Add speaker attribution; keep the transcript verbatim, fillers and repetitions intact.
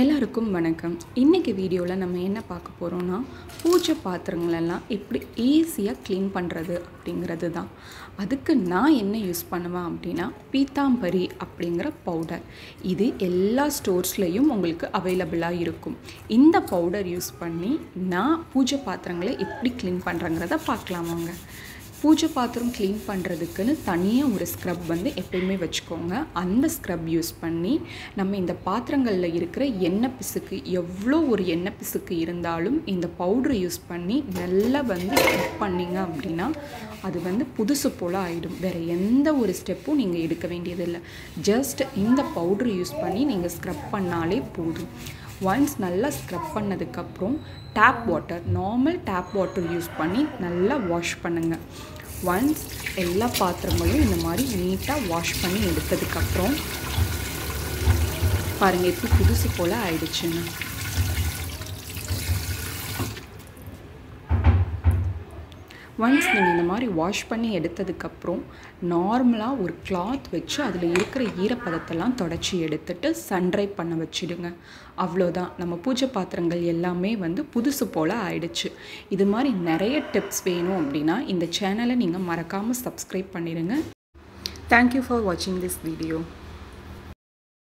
Speaker 1: எல்லாருக்கும் வணக்கம். இன்னைக்கு வீடியோவில் நம்ம என்ன பார்க்க போகிறோம்னா பூஜை பாத்திரங்களெல்லாம் எப்படி ஈஸியாக க்ளீன் பண்ணுறது அப்படிங்கிறது தான். அதுக்கு நான் என்ன யூஸ் பண்ணுவேன் அப்படின்னா பீத்தாம்பரி அப்படிங்கிற பவுடர். இது எல்லா ஸ்டோர்ஸ்லேயும் உங்களுக்கு அவைலபிளாக இருக்கும். இந்த பவுடர் யூஸ் பண்ணி நான் பூஜை பாத்திரங்களை எப்படி க்ளீன் பண்ணுறங்கிறத பார்க்கலாம் வாங்க. பூஜை பாத்திரம் க்ளீன் பண்ணுறதுக்குன்னு தனியாக ஒரு ஸ்க்ரப் வந்து எப்பயுமே வச்சுக்கோங்க. அந்த ஸ்க்ரப் யூஸ் பண்ணி நம்ம இந்த பாத்திரங்களில் இருக்கிற எண்ணெய் பிசுக்கு எவ்வளோ ஒரு எண்ணெய் பிசுக்கு இருந்தாலும் இந்த பவுட்ரு யூஸ் பண்ணி நல்லா வந்து ஸ்க்ரப் பண்ணிங்க அப்படின்னா அது வந்து புதுசு போல் ஆகிடும். வேறு எந்த ஒரு ஸ்டெப்பும் நீங்கள் எடுக்க வேண்டியதில்லை. ஜஸ்ட் இந்த பவுட்ரு யூஸ் பண்ணி நீங்கள் ஸ்க்ரப் பண்ணாலே போதும். ஒன்ஸ் நல்லா ஸ்க்ரப் பண்ணதுக்கப்புறம் tap water normal tap water use பண்ணி நல்லா வாஷ் பண்ணுங்கள். ஒன்ஸ் எல்லா பாத்திரங்களும் இந்த மாதிரி நீட்டாக வாஷ் பண்ணி எடுத்ததுக்கப்புறம் பாருங்கள் எப்படி புதுசு போல் ஆயிடுச்சுன்னு. ஒன்ஸ் நீங்கள் இந்த மாதிரி வாஷ் பண்ணி எடுத்ததுக்கப்புறம் நார்மலாக ஒரு கிளாத் வச்சு அதில் இருக்கிற ஈரப்பதத்தெல்லாம் தொடச்சி எடுத்துட்டு சன்ட்ரை பண்ண வச்சிடுங்க. அவ்வளோதான், நம்ம பூஜை பாத்திரங்கள் எல்லாமே வந்து புதுசு போல் ஆயிடுச்சு. இது மாதிரி நிறைய டிப்ஸ் வேணும் அப்படின்னா இந்த சேனலை நீங்கள் மறக்காமல் சப்ஸ்கிரைப் பண்ணிடுங்க. தேங்க்யூ ஃபார் வாட்சிங் திஸ் வீடியோ.